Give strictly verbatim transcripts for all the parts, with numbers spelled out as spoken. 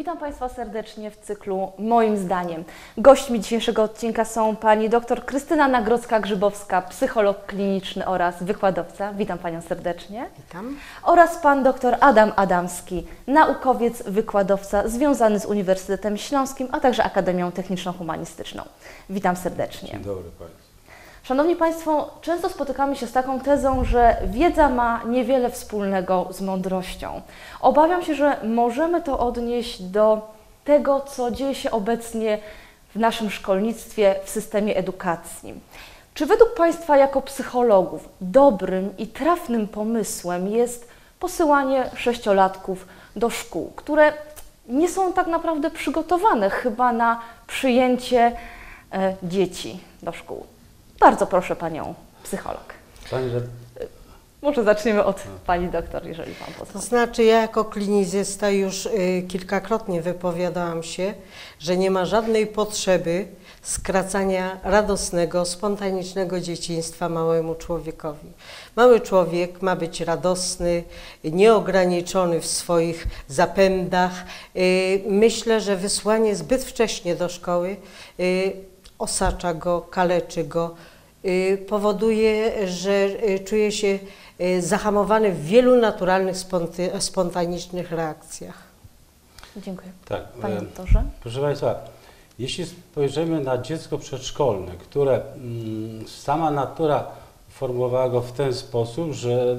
Witam Państwa serdecznie w cyklu Moim zdaniem. Gośćmi dzisiejszego odcinka są pani dr Krystyna Nagrodzka-Grzybowska, psycholog kliniczny oraz wykładowca. Witam Panią serdecznie. Witam. Oraz pan dr Adam Adamski, naukowiec, wykładowca związany z Uniwersytetem Śląskim, a także Akademią Techniczno-Humanistyczną. Witam serdecznie. Dzień dobry Państwu. Szanowni Państwo, często spotykamy się z taką tezą, że wiedza ma niewiele wspólnego z mądrością. Obawiam się, że możemy to odnieść do tego, co dzieje się obecnie w naszym szkolnictwie, w systemie edukacji. Czy według Państwa jako psychologów dobrym i trafnym pomysłem jest posyłanie sześciolatków do szkół, które nie są tak naprawdę przygotowane chyba na przyjęcie e, dzieci do szkół? Bardzo proszę Panią psycholog. Pani, że... Może zaczniemy od Pani doktor, jeżeli Pan pozwoli. To znaczy, ja jako klinicysta już y, kilkakrotnie wypowiadałam się, że nie ma żadnej potrzeby skracania radosnego, spontanicznego dzieciństwa małemu człowiekowi. Mały człowiek ma być radosny, nieograniczony w swoich zapędach. Y, myślę, że wysłanie zbyt wcześnie do szkoły y, osacza go, kaleczy go, y, powoduje, że y, czuje się y, zahamowany w wielu naturalnych, sponty, spontanicznych reakcjach. Dziękuję. Tak, Panie e, doktorze? Proszę Państwa, jeśli spojrzymy na dziecko przedszkolne, które mm, sama natura formułowała go w ten sposób, że e,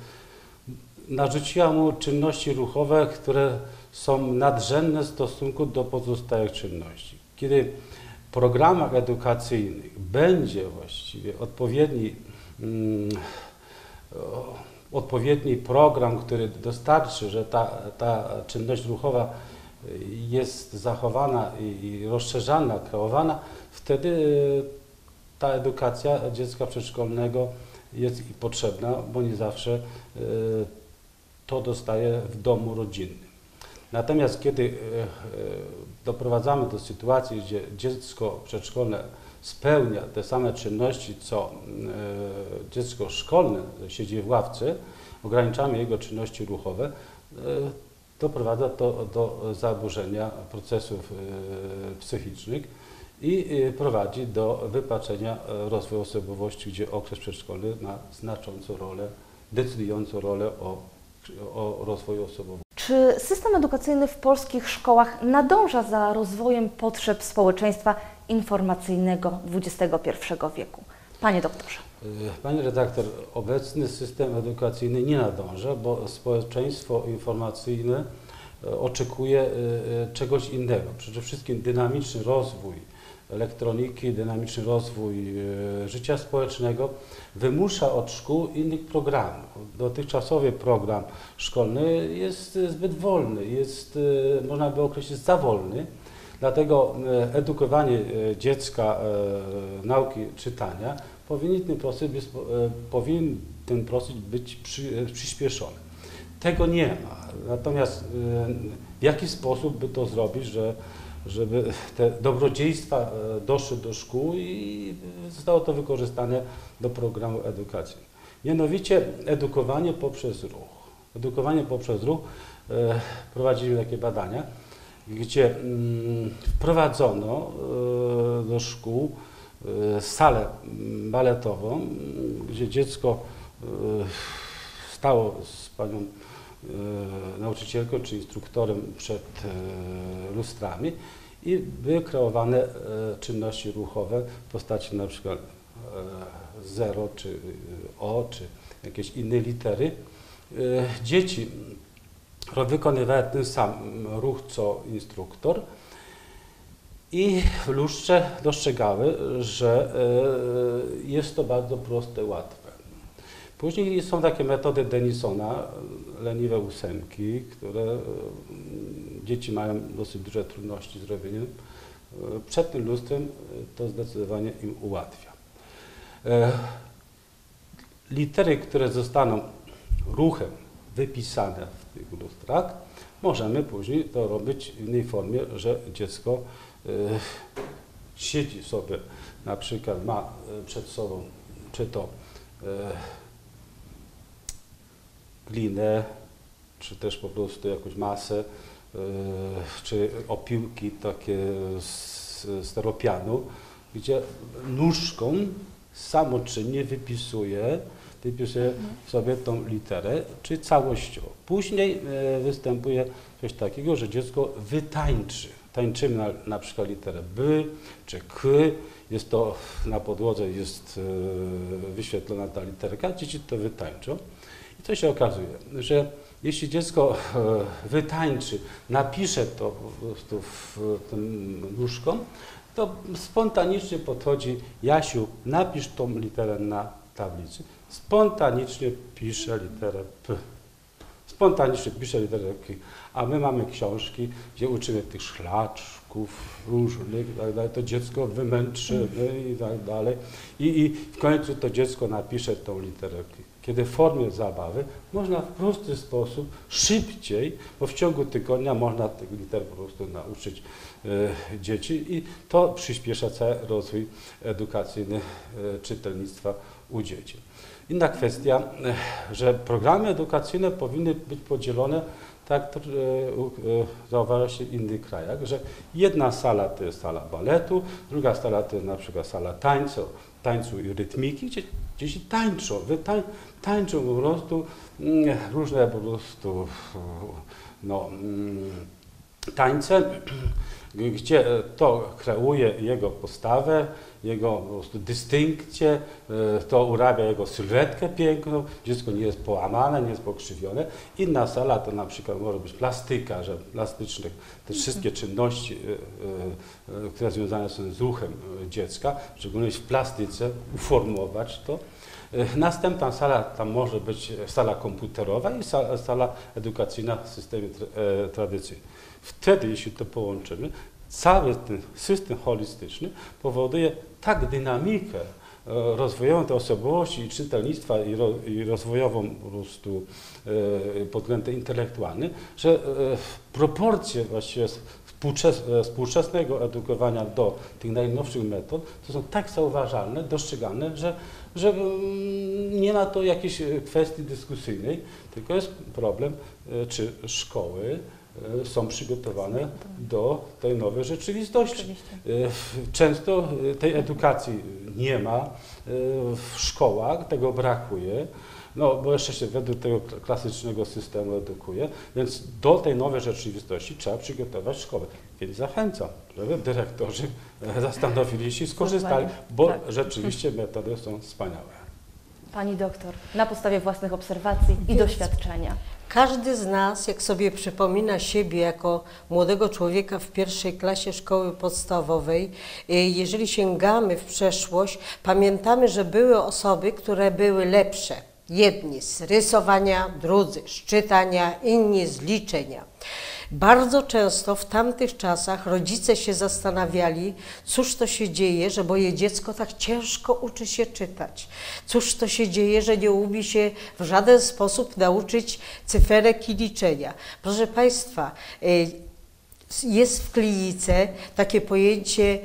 narzuciła mu czynności ruchowe, które są nadrzędne w stosunku do pozostałych czynności. Kiedy w programach edukacyjnych będzie właściwie odpowiedni, mm, odpowiedni program, który dostarczy, że ta, ta czynność ruchowa jest zachowana i, i rozszerzana, kreowana, wtedy ta edukacja dziecka przedszkolnego jest i potrzebna, bo nie zawsze y, to dostaje w domu rodzinnym. Natomiast kiedy y, y, doprowadzamy do sytuacji, gdzie dziecko przedszkolne spełnia te same czynności, co y, dziecko szkolne, siedzi w ławce, ograniczamy jego czynności ruchowe, y, doprowadza to do zaburzenia procesów y, psychicznych i y, prowadzi do wypaczenia rozwoju osobowości, gdzie okres przedszkolny ma znaczącą rolę, decydującą rolę o, o rozwoju osobowości. Czy system edukacyjny w polskich szkołach nadąża za rozwojem potrzeb społeczeństwa informacyjnego dwudziestego pierwszego wieku? Panie doktorze. Pani redaktor, obecny system edukacyjny nie nadąża, bo społeczeństwo informacyjne oczekuje czegoś innego. Przede wszystkim dynamiczny rozwój elektroniki, dynamiczny rozwój życia społecznego wymusza od szkół innych programów. Dotychczasowy program szkolny jest zbyt wolny, jest, można by określić, za wolny. Dlatego edukowanie dziecka nauki czytania powinien ten proces być, powinien ten proces być przy, przyspieszony. Tego nie ma. Natomiast w jaki sposób by to zrobić, że, żeby te dobrodziejstwa doszły do szkół i zostało to wykorzystane do programu edukacji. Mianowicie edukowanie poprzez ruch. Edukowanie poprzez ruch, prowadziliśmy takie badania, gdzie wprowadzono do szkół salę baletową, gdzie dziecko stało z panią nauczycielką czy instruktorem przed lustrami i były kreowane czynności ruchowe w postaci na przykład zero, czy o, czy jakieś inne litery. Dzieci wykonywały ten sam ruch co instruktor i w lustrze dostrzegały, że jest to bardzo proste, łatwe. Później są takie metody Denisona, leniwe ósemki, które dzieci mają dosyć duże trudności z robieniem. Przed tym lustrem to zdecydowanie im ułatwia. Litery, które zostaną ruchem wypisane w tych lustrach, możemy później to robić w innej formie, że dziecko y, siedzi sobie, na przykład ma przed sobą czy to y, glinę, czy też po prostu jakąś masę, czy opiłki takie z steropianu, gdzie nóżką samoczynnie wypisuje, wypisuje sobie tą literę, czy całościowo. Później występuje coś takiego, że dziecko wytańczy. Tańczymy na, na przykład literę B czy K, jest to na podłodze, jest wyświetlona ta literka, dzieci to wytańczą. I to się okazuje, że jeśli dziecko wytańczy, napisze to po prostu w tym nóżką, to spontanicznie podchodzi: Jasiu, napisz tą literę na tablicy. Spontanicznie pisze literę P. Spontanicznie pisze literę K. A my mamy książki, gdzie uczymy tych szlaczków różnych, i tak dalej. To dziecko wymęczymy i tak dalej. I, I w końcu to dziecko napisze tą literę K. Kiedy w formie zabawy można w prosty sposób, szybciej, bo w ciągu tygodnia można tych liter po prostu nauczyć e, dzieci i to przyspiesza cały rozwój edukacyjny e, czytelnictwa u dzieci. Inna kwestia, e, że programy edukacyjne powinny być podzielone, tak to e, e, zauważa się w innych krajach, że jedna sala to jest sala baletu, druga sala to jest na przykład sala tańca, tańcu i rytmiki, gdzie dzieci tańczą, wytań, tańczą po prostu mm, różne po prostu no, mm, tańce, gdzie to kreuje jego postawę, jego po prostu dystynkcję, to urabia jego sylwetkę piękną, dziecko nie jest połamane, nie jest pokrzywione. Inna sala to na przykład może być plastyka, że plastycznych, te wszystkie czynności, które związane są z ruchem dziecka, szczególnie w plastyce, uformować to. Następna sala tam może być sala komputerowa i sala, sala edukacyjna w systemie e, tradycyjnym. Wtedy, jeśli to połączymy, cały ten system holistyczny powoduje tak dynamikę e, rozwojową tej osobowości i czytelnictwa i, ro, i rozwojową po prostu e, pod względem intelektualnym, że e, proporcje właściwie współczesnego edukowania do tych najnowszych metod to są tak zauważalne, dostrzegalne, że, że nie ma to jakiejś kwestii dyskusyjnej, tylko jest problem, czy szkoły są przygotowane do tej nowej rzeczywistości. Oczywiście. Często tej edukacji nie ma w szkołach, tego brakuje. No, bo jeszcze się według tego klasycznego systemu edukuje, więc do tej nowej rzeczywistości trzeba przygotować szkołę. Więc zachęcam, żeby dyrektorzy zastanowili się i skorzystali, bo tak. Rzeczywiście metody są wspaniałe. Pani doktor, na podstawie własnych obserwacji i Więc doświadczenia. Każdy z nas, jak sobie przypomina siebie jako młodego człowieka w pierwszej klasie szkoły podstawowej, jeżeli sięgamy w przeszłość, pamiętamy, że były osoby, które były lepsze. Jedni z rysowania, drudzy z czytania, inni z liczenia. Bardzo często w tamtych czasach rodzice się zastanawiali, cóż to się dzieje, że moje dziecko tak ciężko uczy się czytać. Cóż to się dzieje, że nie umie się w żaden sposób nauczyć cyferek i liczenia. Proszę Państwa, jest w klinice takie pojęcie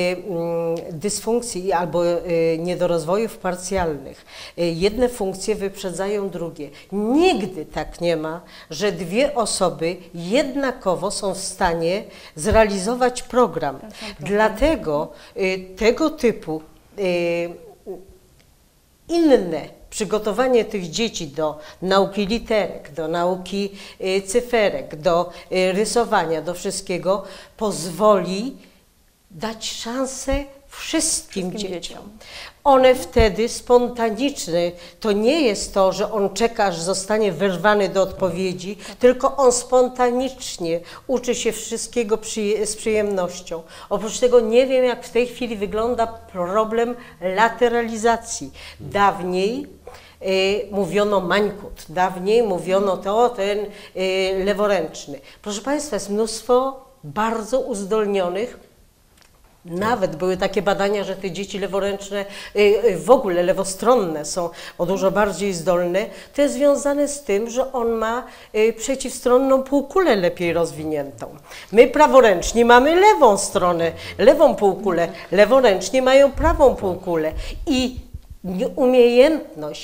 dysfunkcji albo niedorozwojów parcjalnych. Jedne funkcje wyprzedzają drugie. Nigdy tak nie ma, że dwie osoby jednakowo są w stanie zrealizować program. Dlatego tego typu inne przygotowanie tych dzieci do nauki literek, do nauki cyferek, do rysowania, do wszystkiego pozwoli dać szansę wszystkim, wszystkim dzieciom. dzieciom. One wtedy spontaniczne, to nie jest to, że on czeka, aż zostanie wyrwany do odpowiedzi, tylko on spontanicznie uczy się wszystkiego przy, z przyjemnością. Oprócz tego nie wiem, jak w tej chwili wygląda problem lateralizacji. Dawniej y, mówiono mańkut, dawniej mówiono to, ten y, leworęczny. Proszę Państwa, jest mnóstwo bardzo uzdolnionych. Nawet były takie badania, że te dzieci leworęczne, w ogóle lewostronne są o dużo bardziej zdolne. To jest związane z tym, że on ma przeciwstronną półkulę lepiej rozwiniętą. My praworęczni mamy lewą stronę, lewą półkulę, leworęczni mają prawą półkulę i umiejętność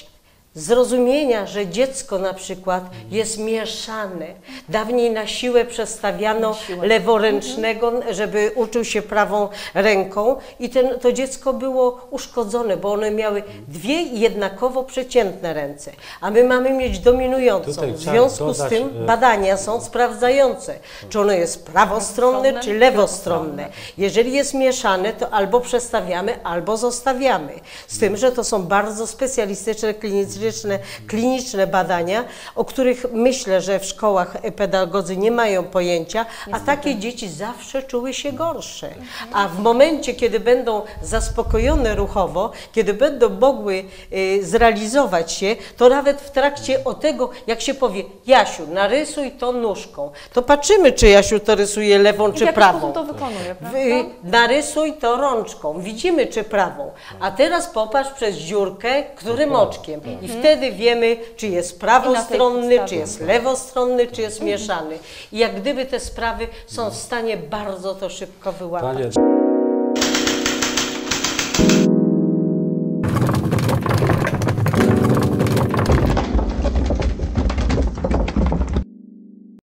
zrozumienia, że dziecko na przykład jest mieszane. Dawniej na siłę przestawiano siłę. leworęcznego, żeby uczył się prawą ręką i ten, to dziecko było uszkodzone, bo one miały dwie jednakowo przeciętne ręce, a my mamy mieć dominującą. Tutaj w związku z tym badania są sprawdzające, czy ono jest prawostronne, czy lewostronne. Jeżeli jest mieszane, to albo przestawiamy, albo zostawiamy. Z tym, że to są bardzo specjalistyczne, kliniczne kliniczne badania, o których myślę, że w szkołach pedagodzy nie mają pojęcia, a takie dzieci zawsze czuły się gorsze. A w momencie, kiedy będą zaspokojone ruchowo, kiedy będą mogły y, zrealizować się, to nawet w trakcie o tego, jak się powie, Jasiu, narysuj to nóżką, to patrzymy, czy Jasiu to rysuje lewą, czy prawą. to wykonuje, prawda? W, narysuj to rączką, widzimy, czy prawą. A teraz popatrz przez dziurkę, którym oczkiem. I wtedy wiemy, czy jest prawostronny, czy jest lewostronny, czy jest mieszany. I jak gdyby te sprawy są w stanie bardzo to szybko wyłapać. Panie...